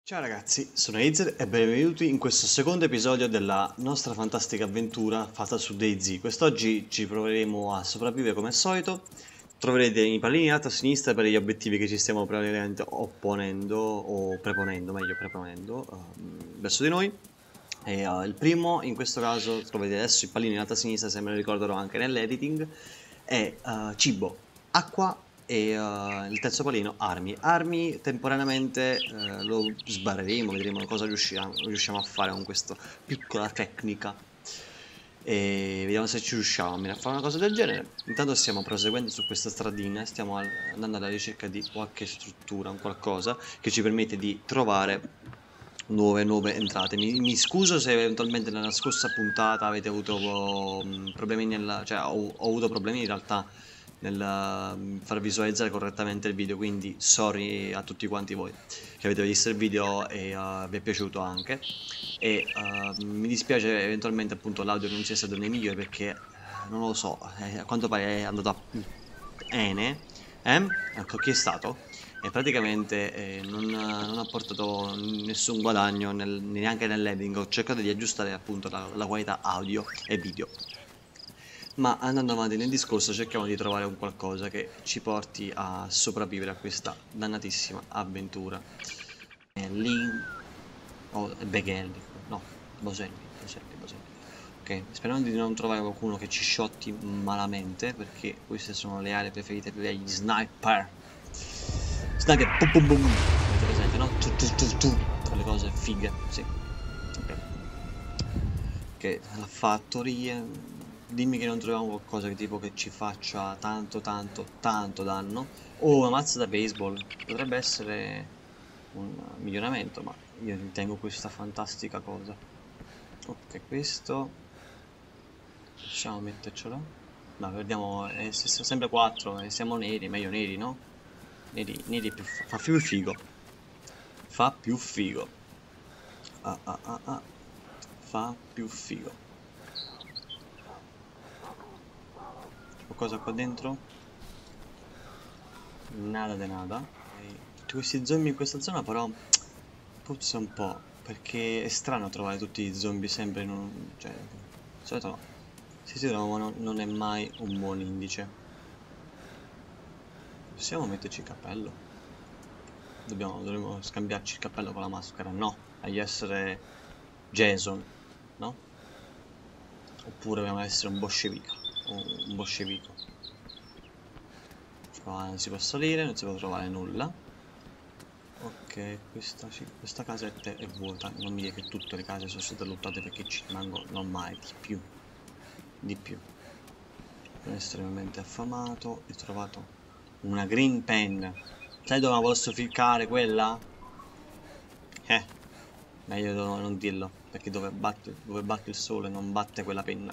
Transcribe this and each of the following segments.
Ciao ragazzi, sono Ezer e benvenuti in questo secondo episodio della nostra fantastica avventura fatta su DayZ. Quest'oggi ci proveremo a sopravvivere come al solito. Troverete i pallini in alto a sinistra per gli obiettivi che ci stiamo praticamente opponendo, o preponendo, meglio preponendo, verso di noi. Il primo, in questo caso, trovate adesso i pallini in alto a sinistra, se me lo ricorderò anche nell'editing, è cibo, acqua e il terzo pallino armi temporaneamente lo sbarreremo, vedremo cosa riusciamo a fare con questa piccola tecnica e vediamo se ci riusciamo a fare una cosa del genere. Intanto stiamo proseguendo su questa stradina, stiamo andando alla ricerca di qualche struttura, un qualcosa che ci permette di trovare nuove entrate. Mi scuso se eventualmente nella scorsa puntata avete avuto problemi cioè ho avuto problemi in realtà nel far visualizzare correttamente il video, quindi sorry a tutti quanti voi che avete visto il video e vi è piaciuto anche, e mi dispiace eventualmente appunto l'audio non sia stato nei migliori perché non lo so, a quanto pare è andato a ene, ecco chi è stato, e praticamente non ha portato nessun guadagno neanche nell'editing. Ho cercato di aggiustare appunto la qualità audio e video. Ma andando avanti nel discorso cerchiamo di trovare un qualcosa che ci porti a sopravvivere a questa dannatissima avventura. Lì... oh, Beghelli, no, Boselli. Ok, sperando di non trovare qualcuno che ci shotti malamente, perché queste sono le aree preferite per gli sniper. Sniper, pum pum pum. Avete presente, no? Quelle cose fighe, sì. Ok. Che la fattoria, dimmi che non troviamo qualcosa che tipo che ci faccia tanto danno. Oh, una mazza da baseball potrebbe essere un miglioramento, ma io ritengo questa fantastica cosa. Ok, questo possiamo mettercelo. No, vediamo, sempre 4 e siamo neri, meglio neri, no? Neri fa più figo. Fa più figo. Fa più figo. Qualcosa qua dentro? Nada de nada. Tutti questi zombie in questa zona però puzza un po', perché è strano trovare tutti i zombie sempre in un... cioè, di solito no. Se si trovano non è mai un buon indice. Possiamo metterci il cappello? Dovremmo scambiarci il cappello con la maschera? No, agli essere Jason, no? Oppure dobbiamo essere un bolscevico. Un bolscevico. Qua non si può salire, non si può trovare nulla. Ok, questa casetta è vuota. Non mi dire che tutte le case sono state luttate perché ci rimangono mai di più. Di più. Sono estremamente affamato. Ho trovato una green pen. Sai dove la posso ficcare quella? Meglio non dirlo, perché dove batte il sole non batte quella penna.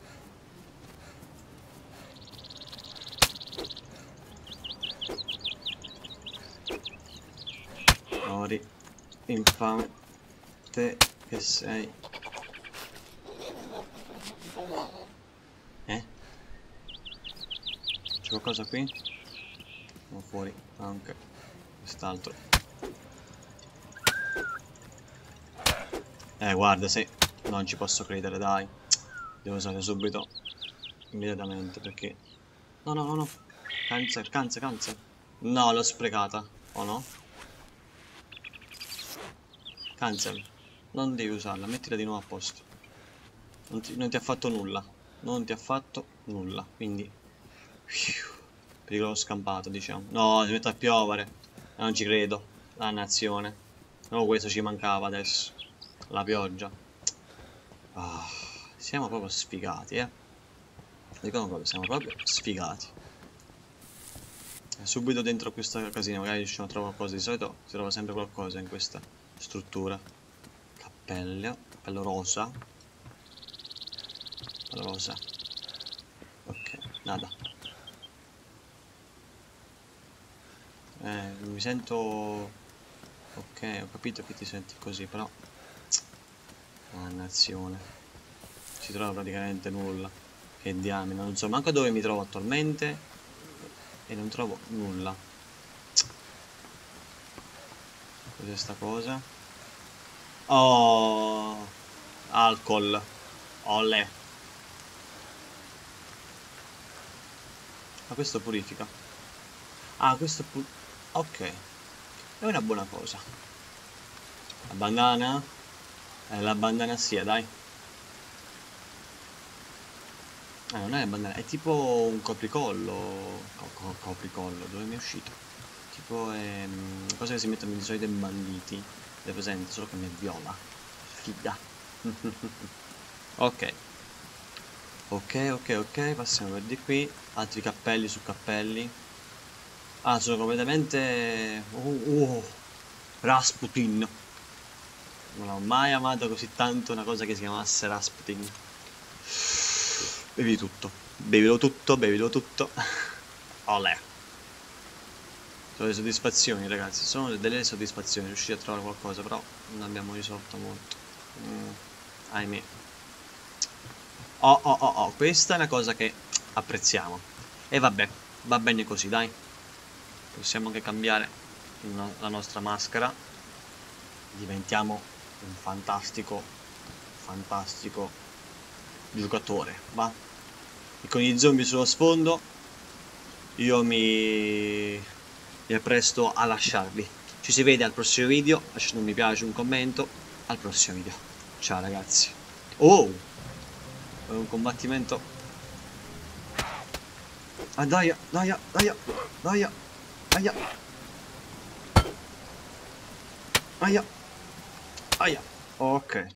Mori, infame, te che sei. C'è qualcosa qui? No, fuori, anche quest'altro. Guarda, se non ci posso credere, dai. Devo usare subito, immediatamente, perché... No. Cancel. No, l'ho sprecata, o no? Cancel. Non devi usarla, mettila di nuovo a posto. Non ti ha fatto nulla. Non ti ha fatto nulla, quindi... pericolo scampato, diciamo. No, si mette a piovere. Non ci credo. Dannazione. No, questo ci mancava adesso. La pioggia. Siamo proprio sfigati, Dicono proprio, siamo proprio sfigati. Subito dentro questa casina magari riusciamo a trovare qualcosa. Di solito si trova sempre qualcosa in questa struttura. Cappello rosa. Ok, nada. Mi sento... ok, ho capito che ti senti così, però... dannazione. Si trova praticamente nulla. Che diamine, non so manco dove mi trovo attualmente. E non trovo nulla. Cos'è sta cosa? Oh, alcol. Olè. Ma questo purifica. Ah, questo ok. È una buona cosa. La bandana? La bandana sia, dai. Non è una bandana, è tipo un copricollo. Copricollo, dove mi è uscito? Tipo è cosa che si mettono di solito ai banditi. È presente, solo che mi è viola. Figa. Ok. Ok, ok, ok, passiamo per di qui. Altri cappelli su cappelli. Ah, sono completamente... Rasputin. Non ho mai amato così tanto una cosa che si chiamasse Rasputin. Bevi tutto. Bevilo tutto, bevilo tutto. Olè. Sono le soddisfazioni, ragazzi. Sono delle soddisfazioni. Riusciti a trovare qualcosa, però non abbiamo risolto molto. Ahimè. Oh, questa è una cosa che apprezziamo. E vabbè, va bene così, dai. Possiamo anche cambiare la nostra maschera. Diventiamo un fantastico giocatore, va? E con gli zombie sullo sfondo, io mi appresto a lasciarvi. Ci si vede al prossimo video, lasciate un mi piace, un commento. Al prossimo video. Ciao ragazzi. Oh! È un combattimento. Ah, dai, dai, dai, dai, dai, dai, dai. Ok.